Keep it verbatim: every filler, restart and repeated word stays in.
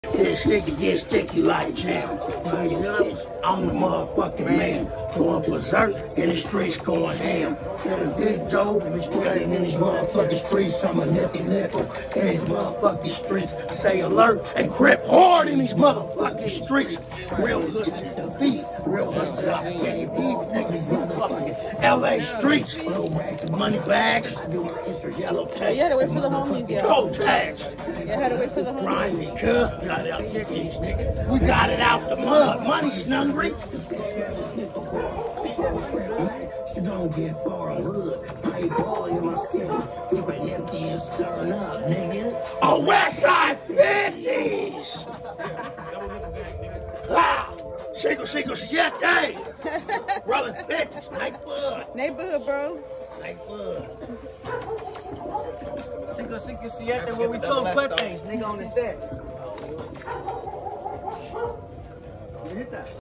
Get sticky, get sticky like jam. You know, I'm the motherfucking man. Going berserk in the streets, going ham. Get a big dope, spreading in these motherfucking streets. I'm a nifty nickel in these motherfucking streets. Stay alert and grip hard in these motherfucking streets. Real hustlers defeat, real hustlers I can't beat. Take these motherfucking L A streets. Money bags, yellow tape. You had to wait for the homies, yeah. Toe tags. You had to wait for the homies. Grimy, cuz. Got it out these niggas. We got it out the mud. Money snuggery. Don't get far hood. Play ball in my city. Keep it empty and stirring up, nigga. Oh, Westside fifties. Ah, Cinco, cinco, siete. Brother fifties, neighborhood. Neighborhood, bro. Neighborhood. Cinco, cinco, siete, where we told birthdays, nigga on the set. Hit that.